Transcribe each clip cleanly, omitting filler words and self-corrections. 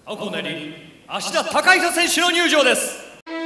青コーナーに芦田貴弘選手の入場です。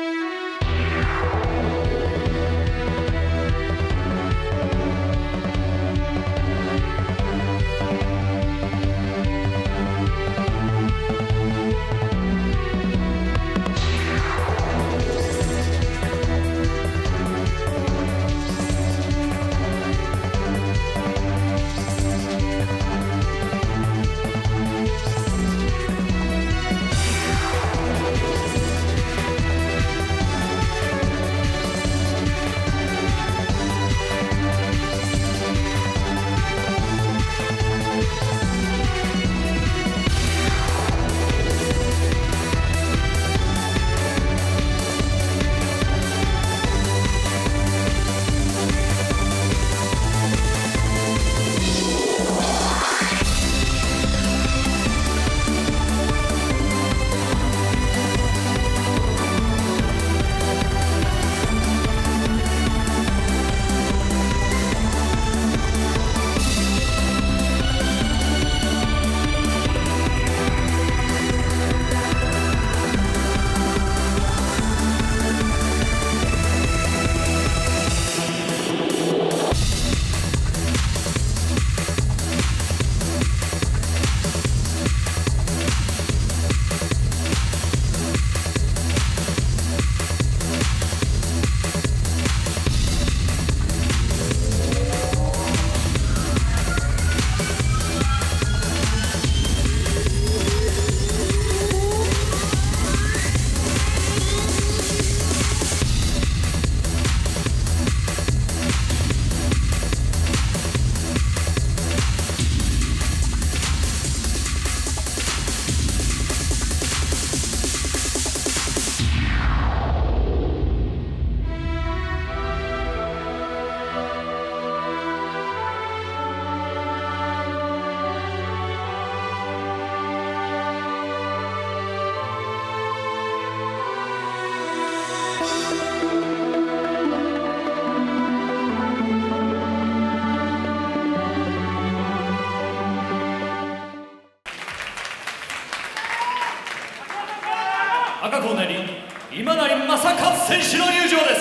赤コーナーに今成正和選手の入場です。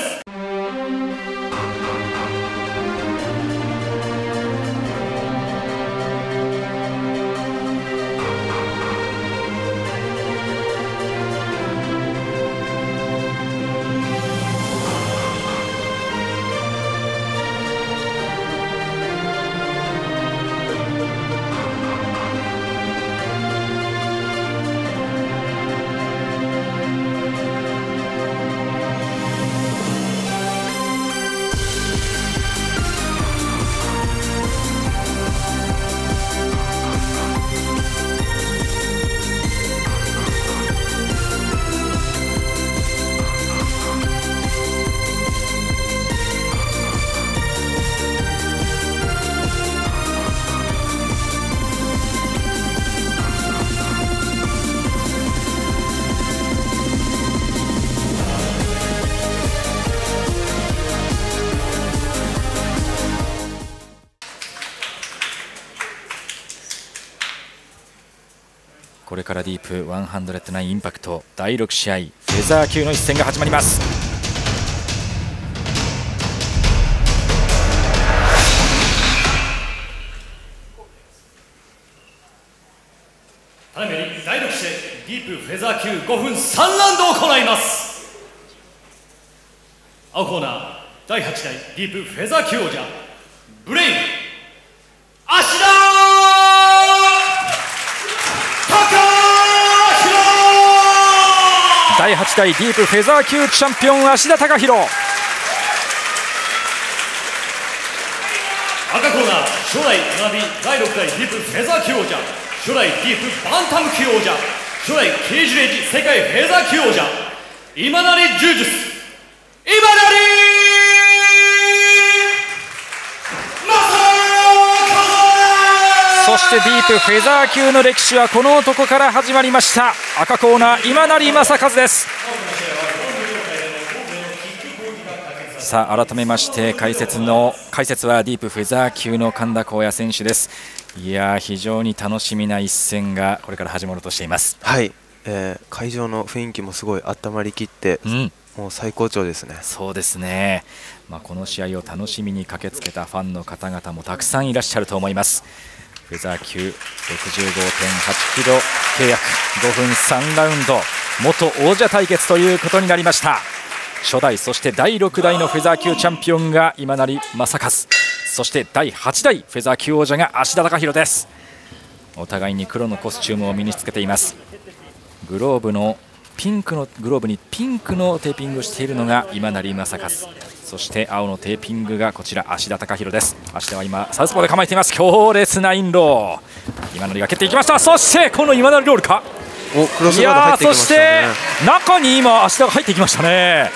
これからディープ109インパクト第6試合フェザー級の一戦が始まります。 ただいまより第6試合ディープフェザー級5分3ラウンドを行います。青コーナー第8代ディープフェザー級王者ブレイン芦田第8代ディープフェザー級チャンピオン芦田貴弘。 赤コーナー初代並び第6代ディープフェザー級王者初代ディープバンタム級王者初代ケージレイジ世界フェザー級王者今成柔術今成そしてディープフェザー級の歴史はこの男から始まりました。赤コーナー今成正和です。さあ改めまして解説はディープフェザー級の神田幸也選手です。いや非常に楽しみな一戦がこれから始まろうとしています。 はい、 会場の雰囲気もすごい温まりきって、もう最高潮ですね。 そうですね、この試合を楽しみに駆けつけたファンの方々もたくさんいらっしゃると思います。フェザー級 65.8 キロ契約5分3ラウンド元王者対決ということになりました。初代そして第6代のフェザー級チャンピオンが今成正和、そして第8代フェザー級王者が芦田貴弘です。お互いに黒のコスチュームを身につけています。グローブのピンクのグローブにピンクのテーピングをしているのが今成正和、そして青のテーピングがこちら芦田貴弘です。芦田は今サウスポーで構えています。強烈なインロー、今成が蹴っていきました。そしてこの今成ロールか、 クロスガード入ってきましたね。 そして中に今芦田が入っていきましたね。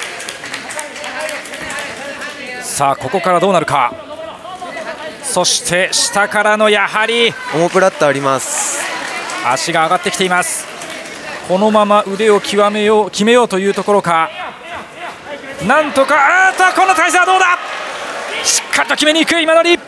さあここからどうなるか。そして下からのやはりオモプラットあります。 足が上がってきています。このまま腕を決めようというところか。なんとかこの体勢はどうだ。しっかりと決めに行く今成。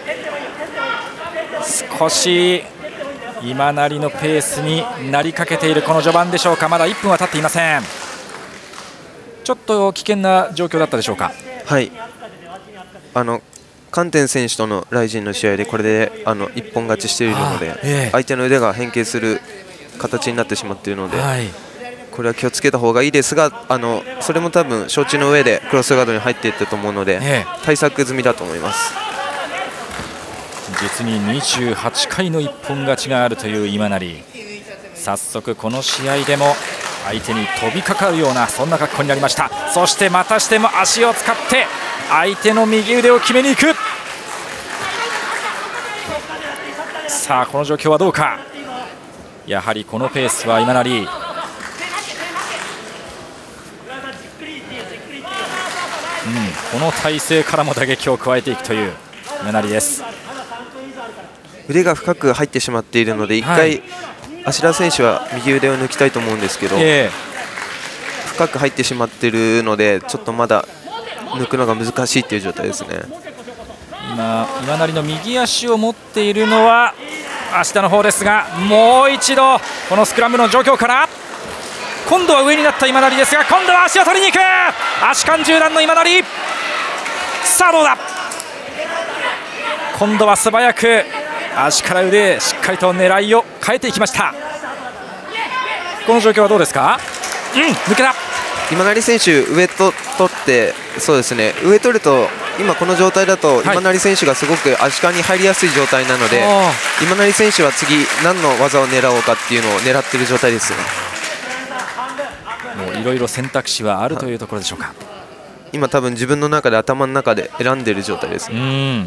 少し今成のペースになりかけているこの序盤でしょうか。まだ1分は経っていません。ちょっと危険な状況だったでしょうか。 はい、カンテン選手とのライジンの試合でこれで一本勝ちしているので、相手の腕が変形する形になってしまっているので、これは気をつけた方がいいですが、それも多分承知の上でクロスガードに入っていったと思うので、対策済みだと思います。 実に28回の一本勝ちがあるという今成、早速この試合でも相手に飛びかかるようなそんな格好になりました。そしてまたしても足を使って相手の右腕を決めに行く。さあこの状況はどうか。やはりこのペースは今成、この体勢からも打撃を加えていくという今成です。 腕が深く入ってしまっているので、1回芦田選手は右腕を抜きたいと思うんですけど、深く入ってしまっているのでちょっとまだ抜くのが難しいという状態ですね。 今成の右足を持っているのは芦田の方ですが、もう一度このスクラムの状況から今度は上になった今成ですが、今度は足を取りに行く。足換10段の今成。さあどうだ。今度は素早く足から腕へしっかりと狙いを変えていきました。この状況はどうですか。抜けた。 今成選手上と取って、そうですね、上取ると今この状態だと今成選手がすごく足換に入りやすい状態なので、今成選手は次何の技を狙おうかっていうのを狙っている状態ですよ。 もういろいろ選択肢はあるというところでしょうか。 今多分自分の中で頭の中で選んでいる状態です。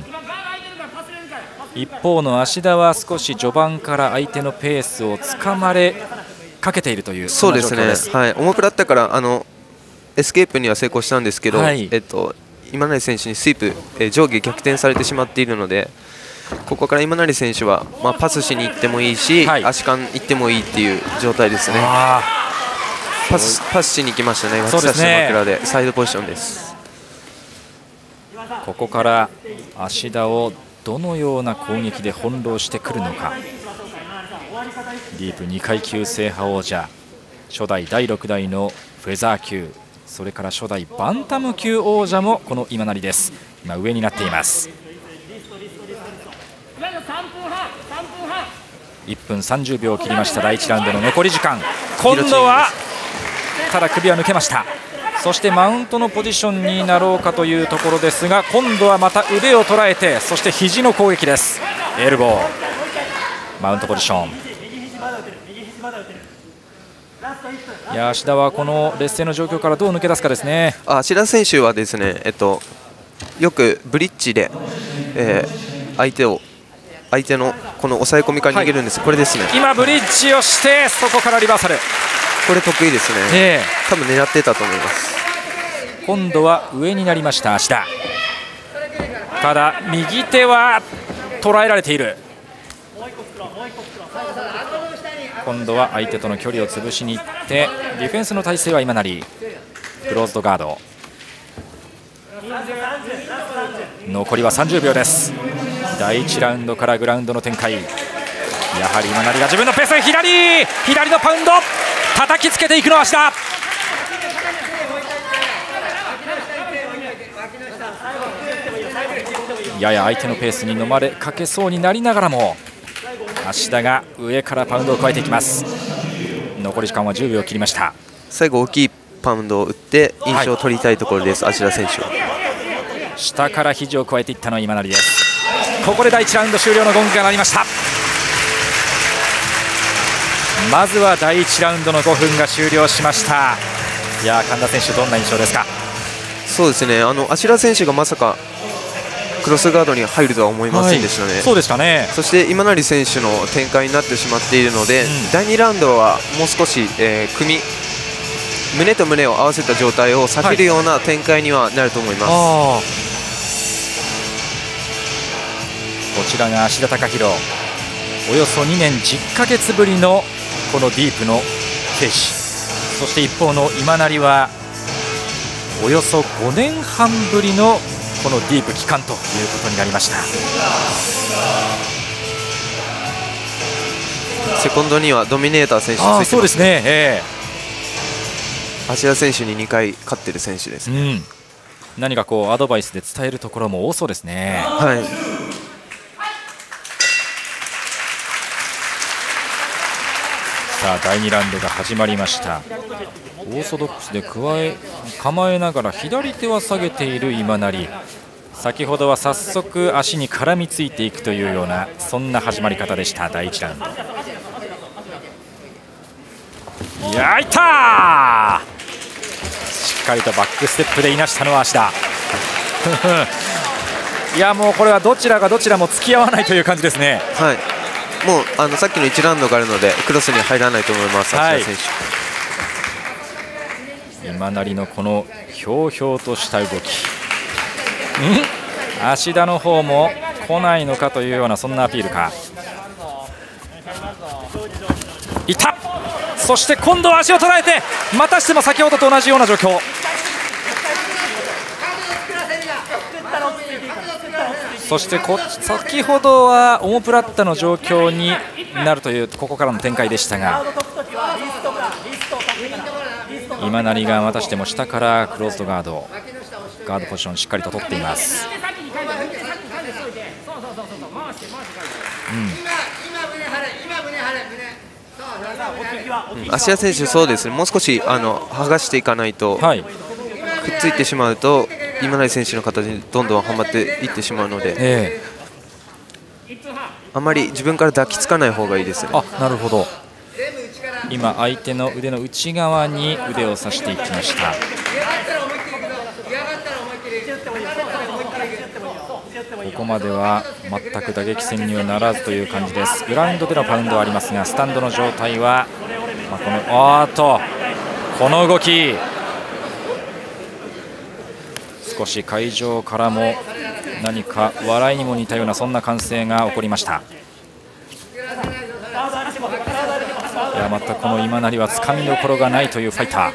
一方の芦田は少し序盤から相手のペースをつかまれかけているというそうですね。オモプラッタからエスケープには成功したんですけど、今成選手にスイープ、上下逆転されてしまっているので、ここから今成選手は、パスしに行ってもいいし、足換行ってもいいっていう状態ですね。パスしに行きましたね。脇差しの枕でサイドポジションです。 ここから芦田をどのような攻撃で翻弄してくるのか。ディープ2階級制覇王者、初代第6代のフェザー級、それから初代バンタム級王者もこの今成です。今上になっています。1分30秒を切りました。第1ラウンドの残り時間。今度はただ首は抜けました。そしてマウントのポジションになろうかというところですが、今度はまた腕を捉えて、そして肘の攻撃です。エルボー、マウントポジション。芦田はこの劣勢の状況からどう抜け出すかですね。 芦田選手はですね、よくブリッジで、相手のこの抑え込みから逃げるんです。これですね。 今ブリッジをしてそこからリバーサル。 これ得意ですね。多分狙ってたと思います。 今度は上になりました芦田。ただ右手は捉えられている。今度は相手との距離を潰しにいってディフェンスの体勢は今成。クローズドガード。残りは30秒です。第1ラウンドからグラウンドの展開。 やはり今成が自分のペース、左のパウンド叩きつけていくのは芦田。やや相手のペースに飲まれかけそうになりながらも芦田が上からパウンドを加えていきます。残り時間は10秒切りました。 最後大きいパウンドを打って印象を取りたいところです、芦田選手は。 下から肘を加えていったのは今成です。ここで第1ラウンド終了のゴングが鳴りました。まずは第1ラウンドの5分が終了しました。いや神田選手、どんな印象ですか？ そうですね、芦田選手がまさかクロスガードに入るとは思いませんでしたね。 そうでしたね。 そして今成選手の展開になってしまっているので、第2ラウンドはもう少し、胸と胸を合わせた状態を避けるような展開にはなると思います。 こちらが芦田貴弘、およそ2年10ヶ月ぶりのこのディープのケージ、そして一方の今成はおよそ5年半ぶりのこのディープ帰還ということになりました。 セコンドにはドミネーター選手ついてます。 そうですね、 芦田選手に2回勝っている選手ですね。 何かこうアドバイスで伝えるところも多そうですね。 はい。 さあ第2ラウンドが始まりました。オーソドックスで構えながら左手は下げている今成、先ほどは早速足に絡みついていくというようなそんな始まり方でした。第1ラウンド、いやいったしっかりとバックステップでいなしたのは芦田いやもうこれはどちらがどちらも付き合わないという感じですね。 はい、もうさっきの1ラウンドがあるのでクロスに入らないと思います、芦田選手。 今成のこのひょうひょうとした動き、芦田の方も来ないのかというようなそんなアピールか。いった、そして今度は足を捉えてまたしても先ほどと同じような状況。そして先ほどはオモプラッタの状況になるというここからの展開でしたが、今成がまたしても下からクローズドガードポジションしっかりと取っています。 芦田選手、そうですね、もう少し剥がしていかないと、くっついてしまうと今成選手の形にどんどんはまっていってしまうので、あまり自分から抱きつかない方がいいですね。 なるほど。今相手の腕の内側に腕を刺していきました。ここまでは全く打撃戦にはならずという感じです。グラウンドでのパウンドはありますが、スタンドの状態は、この動き、少し会場からも何か笑いにも似たようなそんな歓声が起こりました。いや、またこの今成はつかみどころがないというファイター。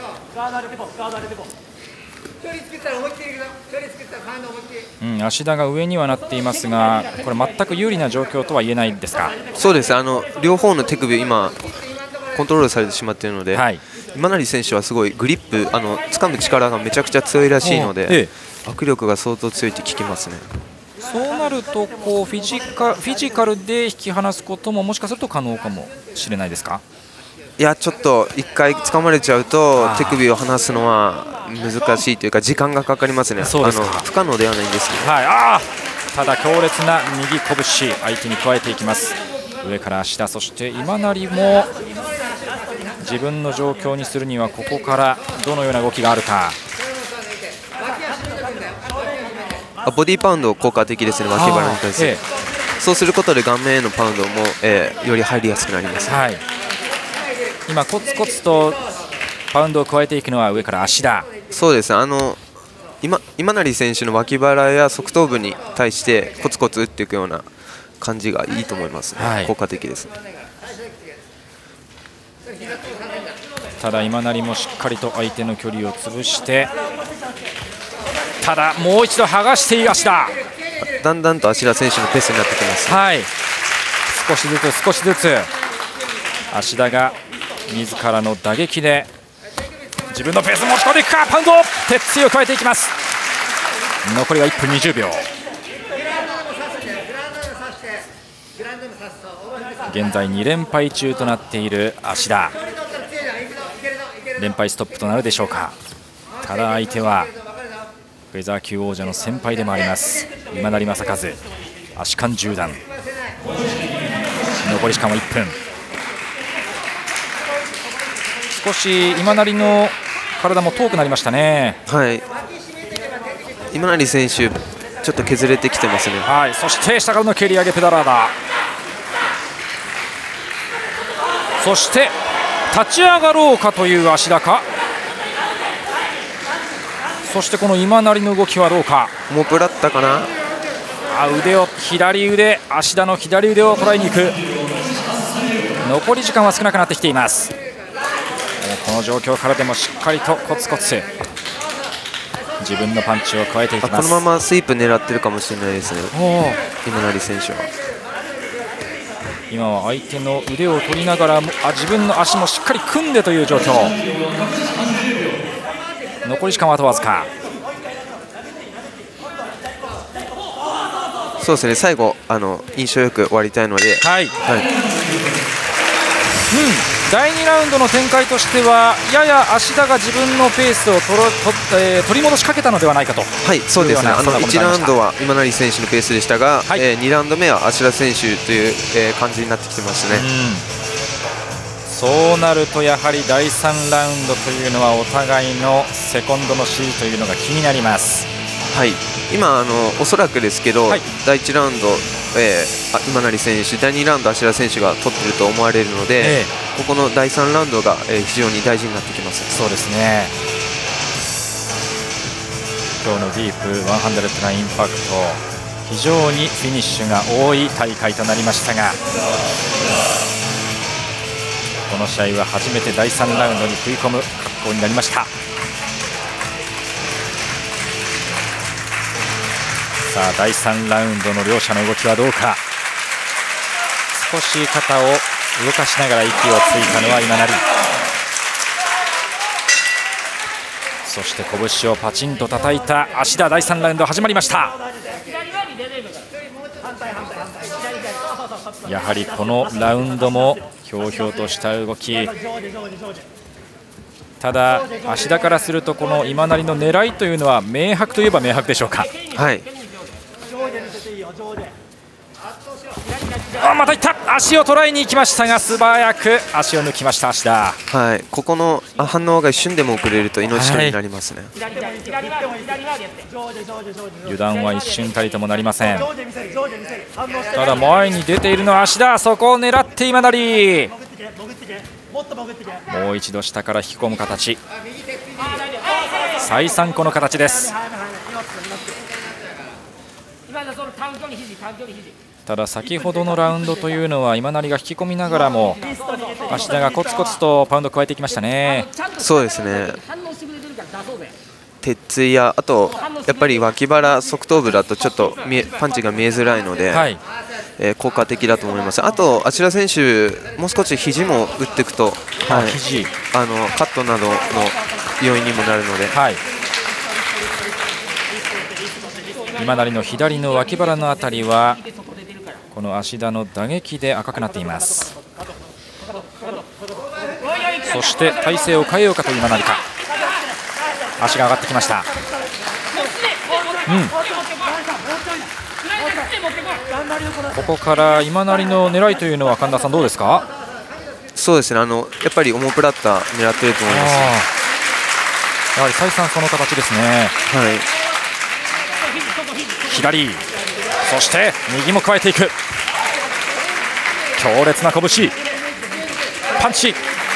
芦田が上にはなっていますが、これ全く有利な状況とは言えないですか？ そうです、両方の手首今コントロールされてしまっているので、今成選手はすごいグリップ掴む力がめちゃくちゃ強いらしいので、握力が相当強いって聞きますね。 そうなるとこうフィジカルで引き離すことももしかすると可能かもしれないですか？ いや、ちょっと1回掴まれちゃうと手首を離すのは難しいというか時間がかかりますね。不可能ではないんですけど、 ただ強烈な右拳相手に加えていきます。上から芦田、そして今成も自分の状況にするにはここからどのような動きがあるか。 ボディーパウンド効果的ですね、脇腹に対して、そうすることで顔面へのパウンドも、より入りやすくなります、 今コツコツとパウンドを加えていくのは上から芦田。 そうです、今成選手の脇腹や側頭部に対してコツコツ打っていくような感じがいいと思います、効果的です。 ただ今成もしっかりと相手の距離を潰して、ただもう一度剥がしてい芦田。 だんだんと芦田選手のペースになってきます、 少しずつ芦田が自らの打撃で自分のペース持ち込んでいくか。パウンド鉄槌を加えていきます。残りは1分20秒。現在2連敗中となっている芦田、連敗ストップとなるでしょうか。ただ相手はフェザー級王者の先輩でもあります今成正和、足換10段。残り時間は1分。少し今成の体も遠くなりましたね。 はい、今成選手ちょっと削れてきてますね。 はい、そして下からの蹴り上げペダラーダ、そして立ち上がろうかという芦田か。そしてこの今成の動きはどうか。 モプラッタかな。 腕を左腕、芦田の左腕を捉えに行く。残り時間は少なくなってきています。この状況からでもしっかりとコツコツ自分のパンチを加えていきます。 このままスイープ狙ってるかもしれないですね、今成選手は。 今は相手の腕を取りながら自分の足もしっかり組んでという状況。残り時間はあとわずか。 そうですね、最後印象よく終わりたいので、 はい、第2ラウンドの展開としてはやや芦田が自分のペースを取り戻しかけたのではないかと。 はい、そうですね。1ラウンドは今成選手のペースでしたが、はい、2ラウンド目は芦田選手という、感じになってきてますね。 そうなるとやはり第3ラウンドというのはお互いのセコンドの指示というのが気になります。 はい、今おそらくですけど、はい、第1ラウンド、今成選手、第2ラウンド芦田選手が取っていると思われるので、ここの第3ラウンドが、非常に大事になってきます。 そうですね。今日のディープ100なインパクト、非常にフィニッシュが多い大会となりましたが、この試合は初めて第3ラウンドに食い込む格好になりました。さあ第3ラウンドの両者の動きはどうか。少し肩を動かしながら息をついたのは今成。そして拳をパチンと叩いた芦田。第3ラウンド始まりました。やはりこのラウンドもひょうひょうとした動き。ただ芦田からするとこの今成の狙いというのは明白といえば明白でしょうか。 はい、 またいった。足を捉えに行きましたが素早く足を抜きました芦田。 はい、ここの反応が一瞬でも遅れると命取りになりますね。 油断は一瞬たりともなりません。ただ前に出ているのは芦田。そこを狙って今成。もう一度下から引き込む形。再三この形です。ただ先ほどのラウンドというのは今成が引き込みながらも芦田がコツコツとパウンドを加えていきましたね。 そうですね、鉄槌やあとやっぱり脇腹側頭部だとちょっとパンチが見えづらいので、はい、効果的だと思います。あと芦田選手もう少し肘も打っていくと、はい、肘カットなどの要因にもなるので、はい、 今成の左の脇腹のあたりはこの芦田の打撃で赤くなっています。そして体勢を変えようかという今成か。足が上がってきました。ここから今成の狙いというのは神田さんどうですか。 そうですね、やっぱりオモプラッタ狙っていると思います。 やはり再三その形ですね。 はい、 左、そして右も加えていく。強烈な拳、パンチ。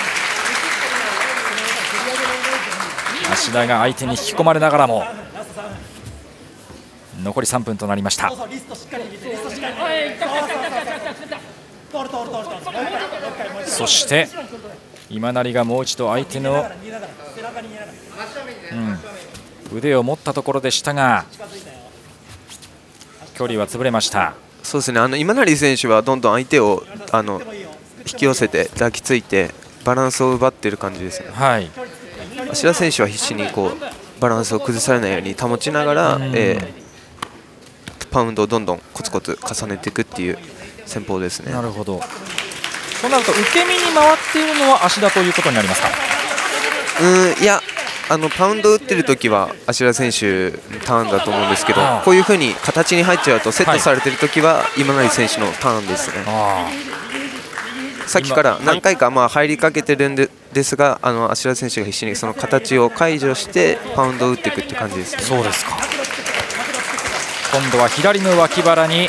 芦田が相手に引き込まれながらも残り3分となりました。そして今成がもう一度相手の、腕を持ったところでしたが距離は潰れました。 そうですね、今成選手はどんどん相手を引き寄せて抱きついてバランスを奪っている感じですね。 はい、 芦田選手は必死にバランスを崩されないように保ちながら、パウンドをどんどんコツコツ重ねていくっていう戦法ですね。 なるほど。そうなると受け身に回っているのは芦田ということになりますか。 いや、パウンドを打ってるときは芦田選手のターンだと思うんですけど、こういうふうに形に入っちゃうとセットされてるときは今成選手のターンですね。さっきから何回か入りかけてるんですが、芦田選手が必死にその形を解除してパウンドを打っていくって感じですね。 そうですか。今度は左の脇腹に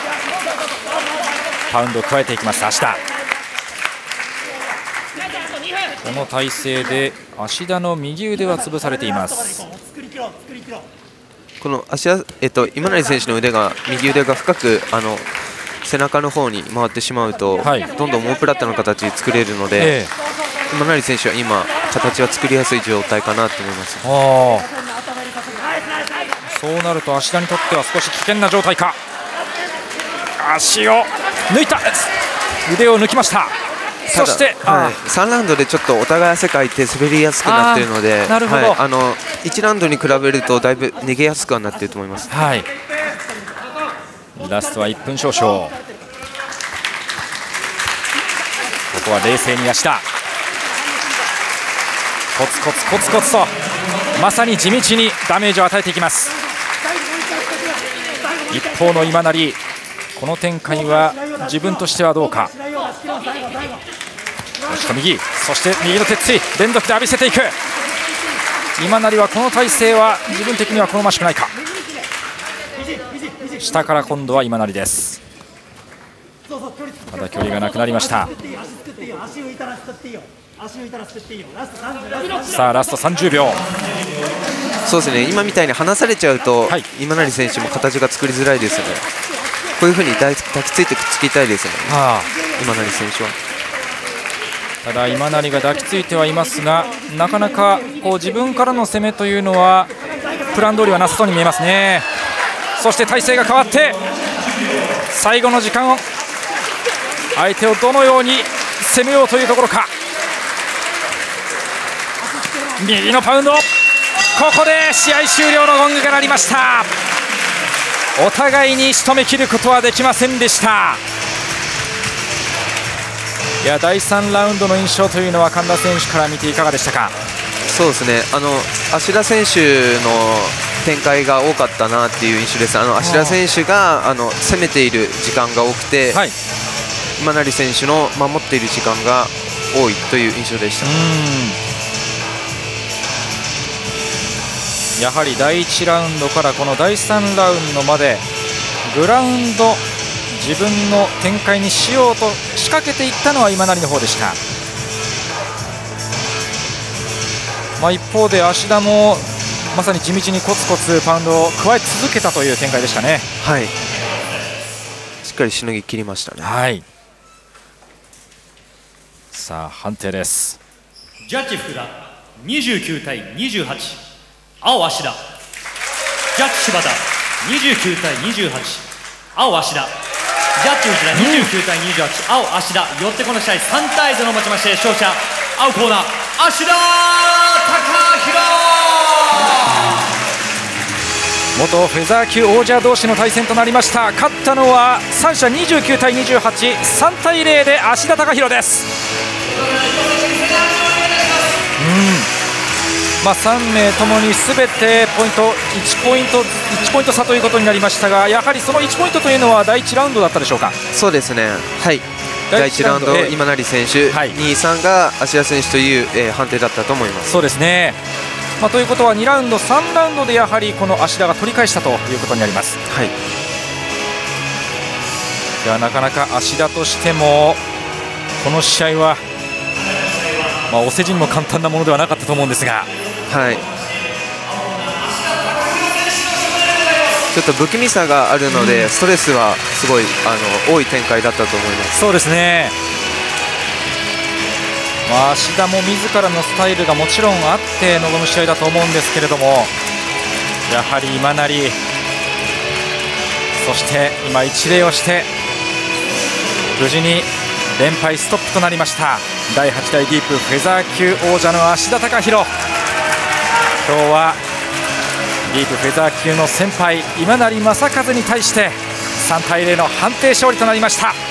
パウンドを加えていきます芦田。この体勢で芦田の右腕は潰されています。 この今成選手の右腕が深く背中の方に回ってしまうと、どんどんモープラッタの形に作れるので、今成選手は今形は作りやすい状態かなと思います。 そうなると芦田にとっては少し危険な状態か。足を抜いた、腕を抜きました。そして 3ラウンドでちょっとお互い汗かいて滑りやすくなっているので、1ラウンドに比べるとだいぶ逃げやすくはなっていると思います。 ラストは1分少々。ここは冷静に芦田、コツコツコツコツとまさに地道にダメージを与えていきます。一方の今成、この展開は自分としてはどうか。右、そして右の鉄槌連続で浴びせていく。今成はこの体勢は自分的には好ましくないか。下から今度は今成です。ただ距離がなくなりました。さあラスト30秒。 そうですね、今みたいに離されちゃうと、今成選手も形が作りづらいですよね。こういうふうに抱きついてくっつきたいですよね、今成選手は。 ただ今成が抱きついてはいますが、なかなか自分からの攻めというのはプラン通りはなさそうに見えますね。そして体勢が変わって最後の時間を相手をどのように攻めようというところか。右のパウンド、ここで試合終了のゴングが鳴りました。お互いに仕留めきることはできませんでした。いや、第3ラウンドの印象というのは神田選手から見ていかがでしたか。 そうですね、芦田選手の展開が多かったなっていう印象です。芦田選手が攻めている時間が多くて、今成選手の守っている時間が多いという印象でした。 やはり第1ラウンドからこの第3ラウンドまでグラウンド自分の展開にしようと仕掛けていったのは今成の方でした。一方で芦田もまさに地道にコツコツパウンドを加え続けたという展開でしたね。 しっかりしのぎ切りましたね。 さあ判定です。 ジャッジ福田29対28、青芦田。ジャッジ柴田29対28、青芦田。ジャッジ内田29対28、青芦田。よってこの試合3対0をもちまして勝者青コーナー芦田貴弘。 元フェザー級王者同士の対戦となりました。勝ったのは3者29対28、3対0で芦田貴弘です。3名ともにすべてポイント1ポイント差ということになりましたが、やはりその1ポイントというのは第1ラウンドだったでしょうか。 そうですね、第1ラウンド今成選手、2、3が芦田選手という、判定だったと思います。 そうですね、ということは2ラウンド3ラウンドでやはりこの芦田が取り返したということになります。いや、なかなか芦田としてもこの試合は、お世辞にも簡単なものではなかったと思うんですが、 ちょっと不気味さがあるので、ストレスはすごい多い展開だったと思います。 そうですね、芦田も自らのスタイルがもちろんあって臨む試合だと思うんですけれども、やはり今成、 そして今一礼をして無事に連敗ストップとなりました第8代ディープフェザー級王者の芦田貴弘。今日はディープフェザー級の先輩今成正和に対して3対0の判定勝利となりました。